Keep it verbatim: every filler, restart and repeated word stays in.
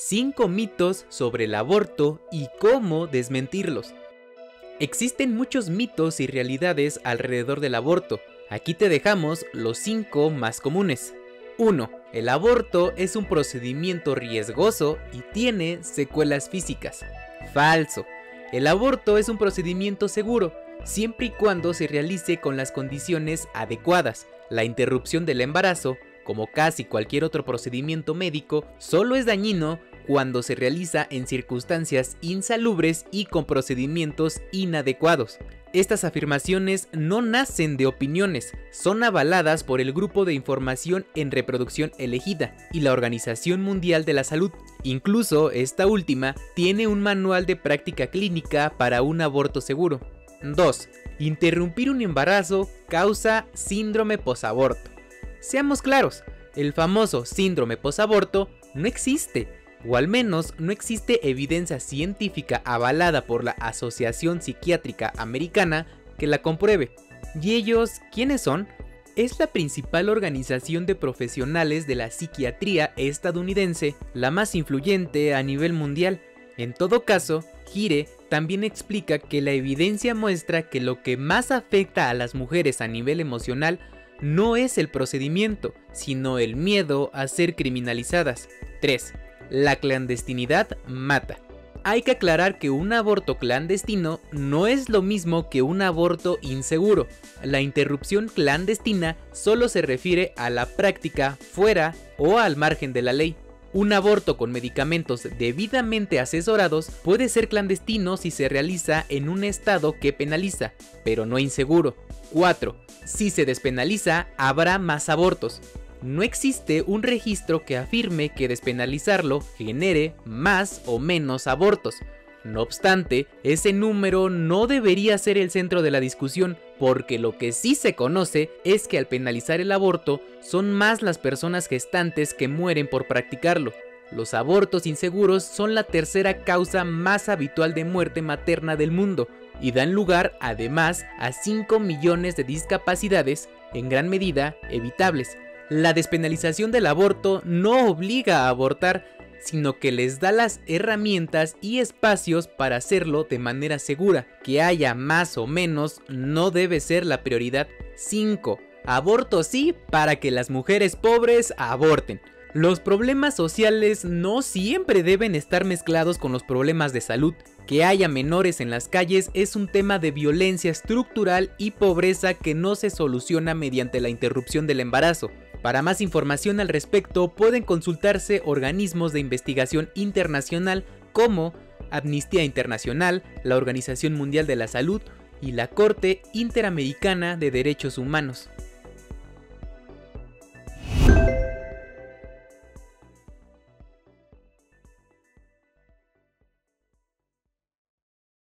cinco mitos sobre el aborto y cómo desmentirlos. Existen muchos mitos y realidades alrededor del aborto. Aquí te dejamos los cinco más comunes. uno. El aborto es un procedimiento riesgoso y tiene secuelas físicas. Falso. El aborto es un procedimiento seguro, siempre y cuando se realice con las condiciones adecuadas. La interrupción del embarazo, como casi cualquier otro procedimiento médico, solo es dañino cuando se realiza en circunstancias insalubres y con procedimientos inadecuados. Estas afirmaciones no nacen de opiniones, son avaladas por el Grupo de Información en Reproducción Elegida y la Organización Mundial de la Salud. Incluso esta última tiene un manual de práctica clínica para un aborto seguro. dos. Interrumpir un embarazo causa síndrome posaborto. Seamos claros, el famoso síndrome posaborto no existe, o al menos no existe evidencia científica avalada por la Asociación Psiquiátrica Americana que la compruebe. ¿Y ellos quiénes son? Es la principal organización de profesionales de la psiquiatría estadounidense, la más influyente a nivel mundial. En todo caso, Gire también explica que la evidencia muestra que lo que más afecta a las mujeres a nivel emocional no es el procedimiento, sino el miedo a ser criminalizadas. tres. La clandestinidad mata. Hay que aclarar que un aborto clandestino no es lo mismo que un aborto inseguro. La interrupción clandestina solo se refiere a la práctica fuera o al margen de la ley. Un aborto con medicamentos debidamente asesorados puede ser clandestino si se realiza en un estado que penaliza, pero no inseguro. cuatro. Si se despenaliza, habrá más abortos. No existe un registro que afirme que despenalizarlo genere más o menos abortos. No obstante, ese número no debería ser el centro de la discusión, porque lo que sí se conoce es que al penalizar el aborto, son más las personas gestantes que mueren por practicarlo. Los abortos inseguros son la tercera causa más habitual de muerte materna del mundo, y dan lugar además a cinco millones de discapacidades, en gran medida evitables. La despenalización del aborto no obliga a abortar, sino que les da las herramientas y espacios para hacerlo de manera segura. Que haya más o menos no debe ser la prioridad. cinco. Aborto sí para que las mujeres pobres aborten. Los problemas sociales no siempre deben estar mezclados con los problemas de salud. Que haya menores en las calles es un tema de violencia estructural y pobreza que no se soluciona mediante la interrupción del embarazo. Para más información al respecto pueden consultarse organismos de investigación internacional como Amnistía Internacional, la Organización Mundial de la Salud y la Corte Interamericana de Derechos Humanos.